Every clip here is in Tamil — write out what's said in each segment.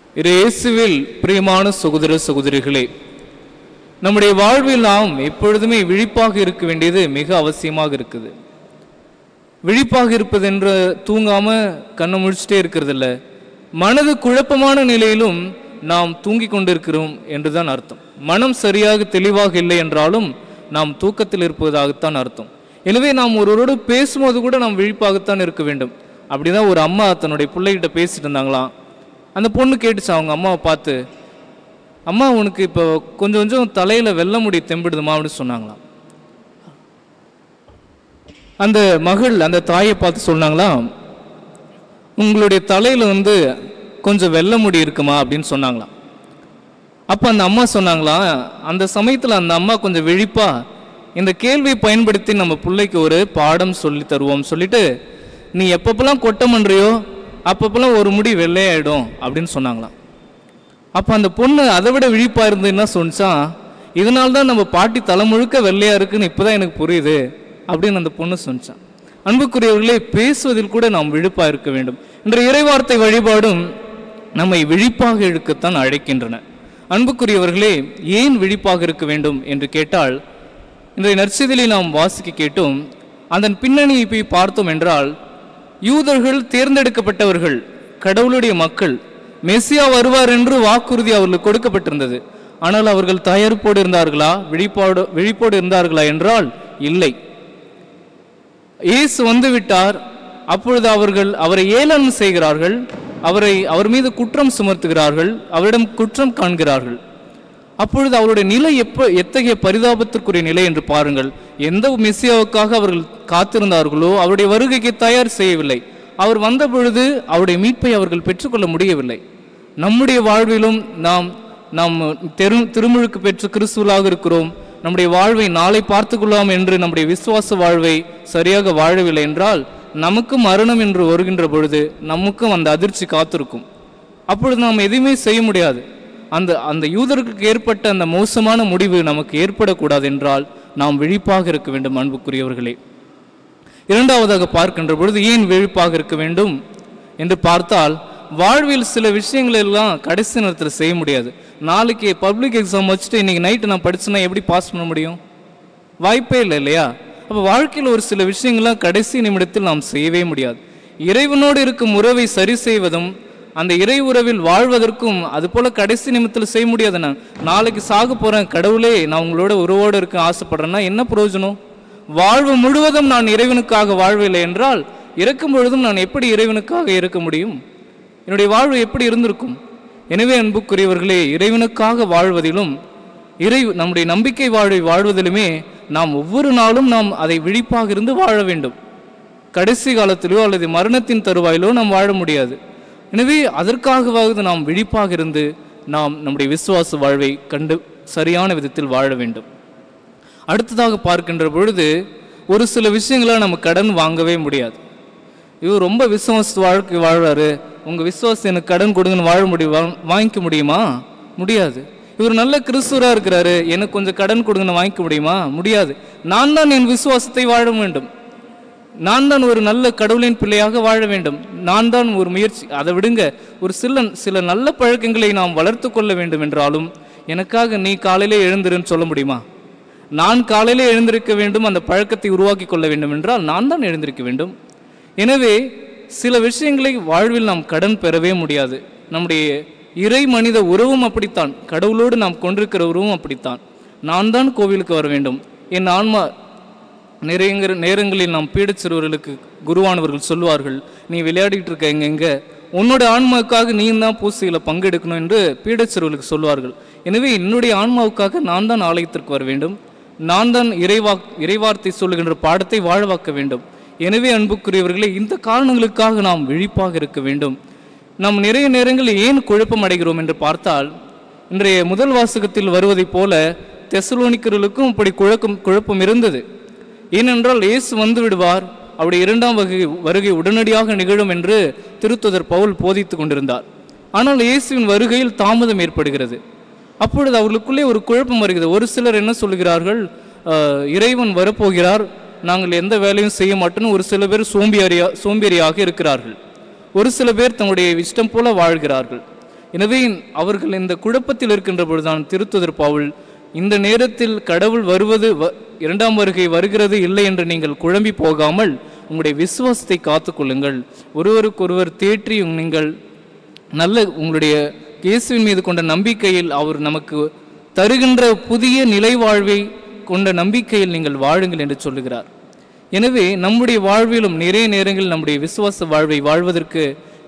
இயேசுவில் பிரியமான சகோதர சகோதரிகளே, நம்முடைய வாழ்வில் நாம் எப்பொழுதுமே விழிப்பாக இருக்க வேண்டியது மிக அவசியமாக இருக்குது. விழிப்பாக இருப்பது என்று தூங்காம கண்ணை முழிச்சிட்டே இருக்கிறது இல்லை, மனது குழப்பமான நிலையிலும் நாம் தூங்கி கொண்டிருக்கிறோம் என்றுதான் அர்த்தம். மனம் சரியாக தெளிவாக இல்லை என்றாலும் நாம் தூக்கத்தில் இருப்பதாகத்தான் அர்த்தம். எனவே நாம் ஒருவரோடு பேசும்போது கூட நாம் விழிப்பாகத்தான் இருக்க வேண்டும். அப்படிதான் ஒரு அம்மா தன்னுடைய பிள்ளைகிட்ட பேசிட்டு இருந்தாங்களாம். அந்த பொண்ணு கேட்டுச்சு அவங்க அம்மாவை பார்த்து, அம்மா உனக்கு இப்போ கொஞ்சம் கொஞ்சம் தலையில் வெள்ளை முடி தெம்பிடுதுமா அப்படின்னு சொன்னாங்களாம். அந்த மகள் அந்த தாயை பார்த்து சொன்னாங்களாம், உங்களுடைய தலையில் கொஞ்சம் வெள்ளை முடி இருக்குமா அப்படின்னு சொன்னாங்களாம். அப்போ அந்த அம்மா சொன்னாங்களாம், அந்த சமயத்தில் அந்த அம்மா கொஞ்சம் விழிப்பா இந்த கேள்வியை பயன்படுத்தி நம்ம பிள்ளைக்கு ஒரு பாடம் சொல்லி தருவோம் சொல்லிட்டு, நீ எப்பப்பெல்லாம் கொட்டம் பண்ணுறியோ அப்பப்பெல்லாம் ஒரு முடி வெள்ளையாயிடும் அப்படின்னு சொன்னாங்களாம். அப்போ அந்த பொண்ணு அதை விட விழிப்பாக இருந்து என்ன சொன்னான், இதனால்தான் நம்ம பாட்டி தலை முழுக்க வெள்ளையாக இருக்குன்னு இப்போதான் எனக்கு புரியுது அப்படின்னு அந்த பொண்ணு சொன்னான். அன்புக்குரியவர்களே, பேசுவதில் கூட நாம் விழிப்பாக இருக்க வேண்டும். இன்றைய இறைவார்த்தை வழிபாடும் நம்மை விழிப்பாக இருக்கத்தான் அழைக்கின்றன. அன்புக்குரியவர்களே, ஏன் விழிப்பாக இருக்க வேண்டும் என்று கேட்டால், இன்றைய நற்செய்தியை நாம் வாசிக்க கேட்டோம். அதன் பின்னணியை போய் பார்த்தோம் என்றால், யூதர்கள் தேர்ந்தெடுக்கப்பட்டவர்கள், கடவுளுடைய மக்கள், மெசியா வருவார் என்று வாக்குறுதி அவர்களுக்கு கொடுக்கப்பட்டிருந்தது. ஆனால் அவர்கள் தயாரிப்போடு இருந்தார்களா, விழிப்போடு இருந்தார்களா என்றால் இல்லை. இயேசு வந்துவிட்டார். அப்பொழுது அவர்கள் அவரை ஏளனம் செய்கிறார்கள், அவர் மீது குற்றம் சுமத்துகிறார்கள், அவரிடம் குற்றம் காண்கிறார்கள். அப்பொழுது அவருடைய நிலை எத்தகைய பரிதாபத்திற்குரிய நிலை என்று பாருங்கள். எந்த மெசியாவுக்காக அவர்கள் காத்திருந்தார்களோ அவருடைய வருகைக்கு தயார் செய்யவில்லை. அவர் வந்த பொழுது அவருடைய மீட்பை அவர்கள் பெற்றுக்கொள்ள முடியவில்லை. நம்முடைய வாழ்விலும் நாம் திருமுழுக்கு பெற்று கிறிஸ்துவலாக இருக்கிறோம். நம்முடைய வாழ்வை நாளை பார்த்து கொள்ளலாம் என்று நம்முடைய விசுவாச வாழ்வை சரியாக வாழவில்லை என்றால், நமக்கும் மரணம் என்று வருகின்ற பொழுது நமக்கும் அந்த அதிர்ச்சி காத்திருக்கும். அப்பொழுது நாம் எதுவுமே செய்ய முடியாது. அந்த யூதருக்கு ஏற்பட்ட அந்த மோசமான முடிவு நமக்கு ஏற்படக்கூடாது என்றால் நாம் விழிப்பாக இருக்க வேண்டும். அன்புக்குரியவர்களே, இரண்டாவதாக பார்க்கின்ற பொழுது ஏன் விழிப்பாக இருக்க வேண்டும் என்று பார்த்தால், வாழ்வில் சில விஷயங்கள் எல்லாம் கடைசி நேரத்தில் செய்ய முடியாது. நாளைக்கு பப்ளிக் எக்ஸாம் வச்சுட்டு இன்னைக்கு நைட்டு நான் படிச்சுன்னா எப்படி பாஸ் பண்ண முடியும்? வாய்ப்பே இல்லை இல்லையா? அப்போ வாழ்க்கையில் ஒரு சில விஷயங்கள்லாம் கடைசி நிமிடத்தில் நாம் செய்யவே முடியாது. இறைவனோடு இருக்கும் உறவை சரி செய்வதும் அந்த இறை உறவில் வாழ்வதற்கும் அதுபோல் கடைசி நிமிடத்தில் செய்ய முடியாது. நான் நாளைக்கு சாக போகிறேன், கடவுளே நான் உங்களோட உறவோடு இருக்க ஆசைப்படுறேன்னா என்ன பிரயோஜனம்? வாழ்வு முழுவதும் நான் இறைவனுக்காக வாழ்வில்லை என்றால், இறக்கும் பொழுதும் நான் எப்படி இறைவனுக்காக இருக்க முடியும்? என்னுடைய வாழ்வு எப்படி இருந்திருக்கும்? எனவே அன்புக்குரியவர்களே, இறைவனுக்காக வாழ்வதிலும் நம்முடைய நம்பிக்கை வாழ்வதிலுமே நாம் ஒவ்வொரு நாளும் நாம் அதை விழிப்பாக இருந்து வாழ வேண்டும். கடைசி காலத்திலோ அல்லது மரணத்தின் தருவாயிலோ நாம் வாழ முடியாது. எனவே அதற்காகவாவது நாம் விழிப்பாக இருந்து நாம் நம்முடைய விசுவாச வாழ்வை கண்டு சரியான விதத்தில் வாழ வேண்டும். அடுத்ததாக பார்க்கின்ற பொழுது ஒரு சில விஷயங்களாக நம்ம கடன் வாங்கவே முடியாது. இவர் ரொம்ப விசுவாச வாழ்க்கை வாழ்றாரு, உங்கள் விசுவாசம் எனக்கு கடன் கொடுங்கன்னு வாங்கிக்க முடியுமா? முடியாது. இவர் நல்ல கிறிஸ்துவராக இருக்கிறாரு, எனக்கு கொஞ்சம் கடன் கொடுங்கன்னு வாங்கிக்க முடியுமா? முடியாது. நான் தான் என் விசுவாசத்தை வாழ வேண்டும். நான் தான் ஒரு நல்ல கடவுளின் பிள்ளையாக வாழ வேண்டும். நான் தான் ஒரு முயற்சி, அதை விடுங்க, ஒரு சில நல்ல பழக்கங்களை நாம் வளர்த்து கொள்ள வேண்டும் என்றாலும் எனக்காக நீ காலையிலே எழுந்திருன்னு சொல்ல முடியுமா? நான் காலையிலே எழுந்திருக்க வேண்டும், அந்த பழக்கத்தை உருவாக்கி கொள்ள வேண்டும் என்றால் நான் தான் எழுந்திருக்க வேண்டும். எனவே சில விஷயங்களை வாழ்வில் நாம் கடன் பெறவே முடியாது. நம்முடைய இறை மனித உறவும் அப்படித்தான், கடவுளோடு நாம் கொண்டிருக்கிற உறவும் அப்படித்தான். நான் தான் கோவிலுக்கு வர வேண்டும். என் ஆன்மா நேரங்களில் நாம் பீடச் சிறுவர்களுக்கு குருவானவர்கள் சொல்வார்கள், நீ விளையாடிட்டு இருக்க எங்கே, உன்னோட ஆன்மாவுக்காக நீ தான் பூசையில் பங்கெடுக்கணும் என்று பீடச் சிறுவர்களுக்கு சொல்வார்கள். எனவே என்னுடைய ஆன்மாவுக்காக நான் தான் ஆலயத்திற்கு வர வேண்டும், நான் தான் இறைவார்த்தை சொல்லுகின்ற பாடத்தை வாழவாக்க வேண்டும். எனவே அன்புக்குரியவர்களே, இந்த காரணங்களுக்காக நாம் விழிப்பாக இருக்க வேண்டும். நாம் நிறைய நேரங்களில் ஏன் குழப்பம் அடைகிறோம் என்று பார்த்தால், இன்றைய முதல் வாசகத்தில் வருவதைப் போல தெசலோனிக்கர்களுக்கும் இப்படி குழப்பம் இருந்தது. ஏனென்றால் இயேசு வந்து விடுவார், அவருடைய இரண்டாம் வருகை உடனடியாக நிகழும் என்று திருத்துதர் பவுல் போதித்து கொண்டிருந்தார். ஆனால் இயேசுவின் வருகையில் தாமதம் ஏற்படுகிறது. அப்பொழுது அவர்களுக்குள்ளே ஒரு குழப்பம் வருகிறது. ஒரு சிலர் என்ன சொல்கிறார்கள், இறைவன் வரப்போகிறார், நாங்கள் எந்த வேலையும் செய்ய மாட்டோம்னு ஒரு சில பேர் சோம்பேறியாக இருக்கிறார்கள். ஒரு சில பேர் தங்களுடைய இஷ்டம் போல வாழ்கிறார்கள். எனவே அவர்கள் இந்த குழப்பத்தில் இருக்கின்ற பொழுதுதான் திருத்துதர் பவுல் இந்த நேரத்தில் கடவுள் வருவது இரண்டாம் வருகை வருகிறது இல்லை என்று நீங்கள் குழம்பி போகாமல் உங்களுடைய விசுவாசத்தை காத்துக்கொள்ளுங்கள், ஒருவருக்கொருவர் தேற்றி நீங்கள் நல்ல உங்களுடைய இயேசுவின் மீது கொண்ட நம்பிக்கையில் அவர் நமக்கு தருகின்ற புதிய நிலை வாழ்வை கொண்ட நம்பிக்கையில் நீங்கள் வாழுங்கள் என்று சொல்லுகிறார். எனவே நம்முடைய வாழ்விலும் நிறைய நேரங்களில் நம்முடைய விசுவாச வாழ்வை வாழ்வதற்கு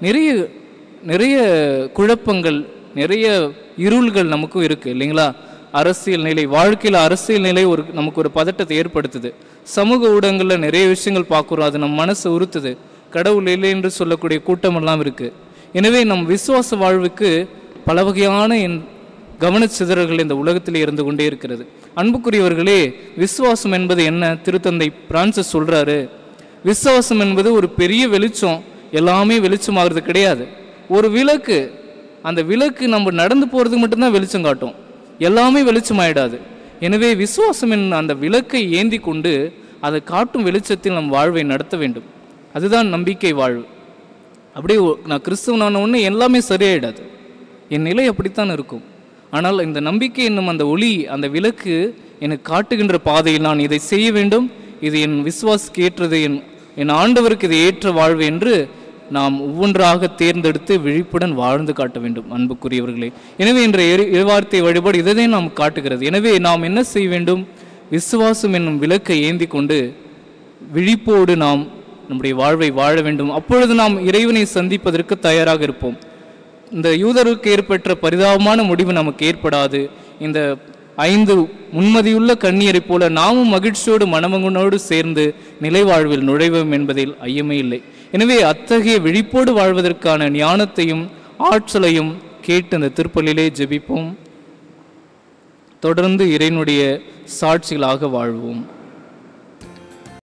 நிறைய குழப்பங்கள், நிறைய இருள்கள் நமக்கும் இருக்குது இல்லைங்களா? அரசியல் நிலை, வாழ்க்கையில் அரசியல் நிலை நமக்கு ஒரு பதட்டத்தை ஏற்படுத்துது. சமூக ஊடகங்களில் நிறைய விஷயங்கள் பார்க்குறோம், அது நம்ம மனசை உறுத்துது. கடவுள் இல்லை என்று சொல்லக்கூடிய கூட்டமெல்லாம் இருக்குது. எனவே நம் விசுவாச வாழ்வுக்கு பல வகையான கவனச்சிதறல்கள் இந்த உலகத்திலே இருந்து கொண்டே இருக்கிறது. அன்புக்குரியவர்களே, விசுவாசம் என்பது என்ன? திருத்தந்தை பிரான்சிஸ் சொல்கிறாரு, விசுவாசம் என்பது ஒரு பெரிய வெளிச்சம், எல்லாமே வெளிச்சமாகிறது கிடையாது. ஒரு விளக்கு, அந்த விளக்கு நம்ம நடந்து போகிறதுக்கு மட்டும்தான் வெளிச்சம் காட்டும், எல்லாமே வெளிச்சமாயிடாது. எனவே விசுவாசம் என் அந்த விளக்கை ஏந்தி கொண்டு அதை காட்டும் வெளிச்சத்தில் நம் வாழ்வை நடத்த வேண்டும். அதுதான் நம்பிக்கை வாழ்வு. அப்படியே நான் கிறிஸ்துவனான ஒன்று எல்லாமே சரியாயிடாது, என் நிலை அப்படித்தான் இருக்கும். ஆனால் இந்த நம்பிக்கை என்னும் அந்த ஒளி, அந்த விளக்கு எனக்கு காட்டுகின்ற பாதையில் நான் இதை செய்ய வேண்டும், இது என் விசுவாசுக்கு ஏற்றது, என் ஆண்டவருக்கு இது ஏற்ற வாழ்வு என்று நாம் ஒவ்வொன்றாக தேர்ந்தெடுத்து விழிப்புடன் வாழ்ந்து காட்ட வேண்டும் அன்புக்குரியவர்களே. எனவே இன்றைய இறைவார்த்தை வழிபாடு இதை நாம் காட்டுகிறது. எனவே நாம் என்ன செய்ய வேண்டும்? விசுவாசம் என்னும் விளக்கை ஏந்தி கொண்டு விழிப்போடு நாம் நம்முடைய வாழ்வை வாழ வேண்டும். அப்பொழுது நாம் இறைவனை சந்திப்பதற்கு தயாராக இருப்போம். இந்த யூதருக்கு ஏற்பட்ட பரிதாபமான முடிவு நமக்கு ஏற்படாது. இந்த 5 முன்மதியுள்ள கன்னியரை போல நாமும் மகிழ்ச்சியோடு மனமகனோடு சேர்ந்து நிலை வாழ்வில் நுழைவோம் என்பதில் ஐயமே இல்லை. எனவே அத்தகைய விழிப்போடு வாழ்வதற்கான ஞானத்தையும் ஆற்றலையும் கேட்டு இந்த திருப்பலிலே ஜெபிப்போம். தொடர்ந்து இறைவனுடைய சாட்சிகளாக வாழ்வோம்.